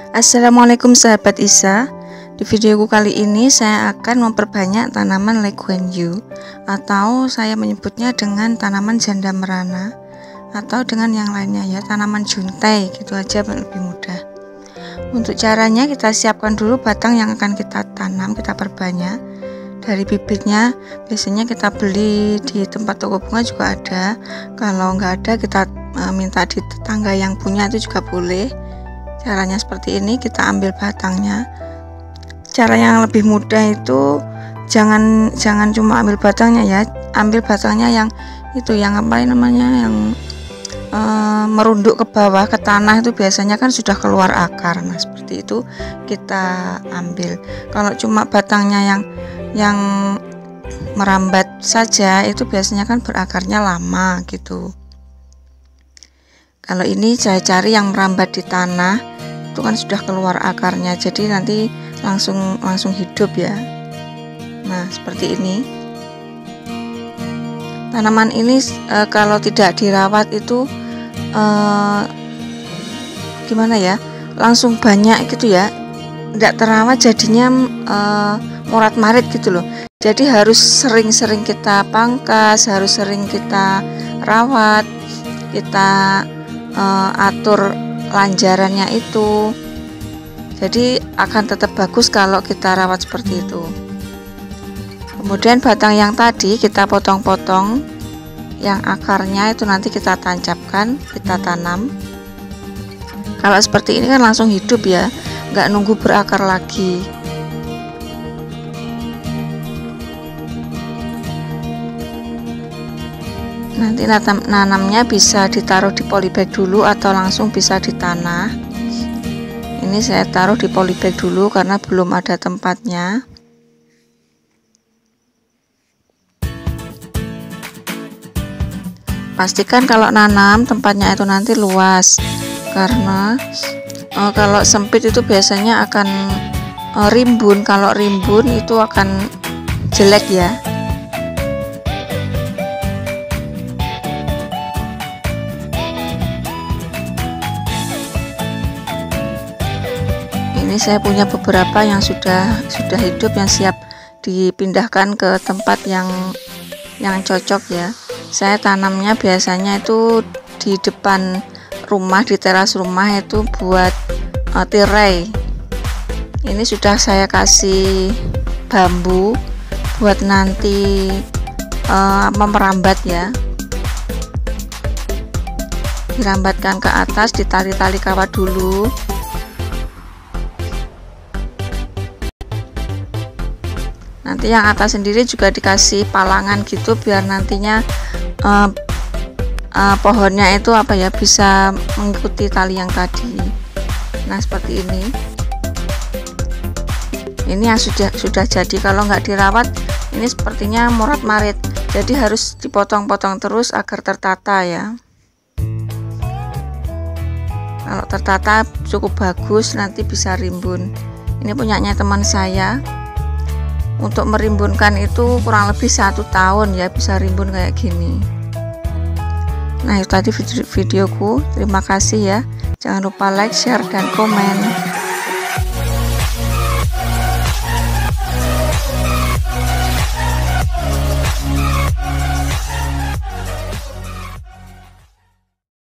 Assalamualaikum sahabat Isa. Di videoku kali ini saya akan memperbanyak tanaman Leguanyu, atau saya menyebutnya dengan tanaman janda merana, atau dengan yang lainnya ya, tanaman juntai, gitu aja lebih mudah. Untuk caranya, kita siapkan dulu batang yang akan kita tanam, kita perbanyak. Dari bibitnya biasanya kita beli di tempat toko bunga juga ada. Kalau nggak ada, kita minta di tetangga yang punya itu juga boleh. Caranya seperti ini, kita ambil batangnya. Cara yang lebih mudah itu jangan cuma ambil batangnya ya, ambil batangnya yang itu, yang apa namanya, yang merunduk ke bawah ke tanah, itu biasanya kan sudah keluar akar. Nah seperti itu kita ambil. Kalau cuma batangnya yang merambat saja, itu biasanya kan berakarnya lama gitu. Kalau ini saya cari yang merambat di tanah, itu kan sudah keluar akarnya, jadi nanti langsung hidup ya. Nah seperti ini. Tanaman ini kalau tidak dirawat itu gimana ya, langsung banyak gitu ya. Tidak terawat jadinya morat marit gitu loh. Jadi harus sering-sering kita pangkas, harus sering kita rawat, kita atur lanjarannya itu. Jadi akan tetap bagus kalau kita rawat seperti itu. Kemudian batang yang tadi kita potong-potong, yang akarnya itu nanti kita tancapkan, kita tanam. Kalau seperti ini kan langsung hidup ya, nggak nunggu berakar lagi. Nanti nanamnya bisa ditaruh di polybag dulu atau langsung bisa di tanah. Ini saya taruh di polybag dulu karena belum ada tempatnya. Pastikan kalau nanam tempatnya itu nanti luas, karena kalau sempit itu biasanya akan rimbun. Kalau rimbun itu akan jelek ya. Ini saya punya beberapa yang sudah hidup, yang siap dipindahkan ke tempat yang cocok ya. Saya tanamnya biasanya itu di depan rumah, di teras rumah itu buat tirai. Ini sudah saya kasih bambu buat nanti merambat ya. Dirambatkan ke atas, ditali-tali kawat dulu. Nanti yang atas sendiri juga dikasih palangan gitu, biar nantinya pohonnya itu apa ya, bisa mengikuti tali yang tadi. Nah seperti ini. Ini yang sudah jadi. Kalau nggak dirawat, ini sepertinya morat marit. Jadi harus dipotong-potong terus agar tertata ya. Kalau tertata cukup bagus, nanti bisa rimbun. Ini punyanya teman saya. Untuk merimbunkan itu kurang lebih 1 tahun ya, bisa rimbun kayak gini. Nah itu tadi videoku. Terima kasih ya. Jangan lupa like, share, dan komen.